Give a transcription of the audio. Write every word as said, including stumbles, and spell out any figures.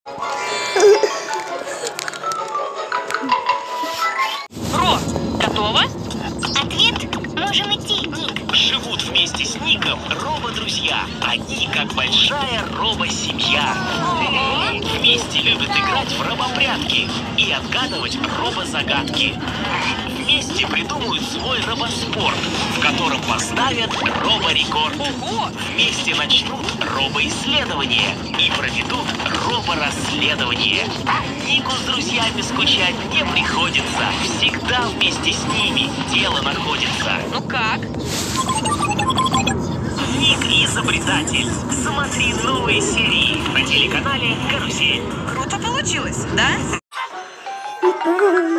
Ро, готова? Ответ: можем идти, Ник. Живут вместе с Ником робо-друзья. Они как большая робо-семья. Вместе любят играть в робопрятки и отгадывать робо-загадки. Вместе придумают свой робоспорт, в котором поставят робо-рекорд. Ого! Вместе начнут робоисследование и проведут роборасследование. Нику с друзьями скучать не приходится. Всегда вместе с ними дело находится. Ну как? Ник изобретатель. Смотри новые серии на телеканале «Карусель». Круто получилось, да?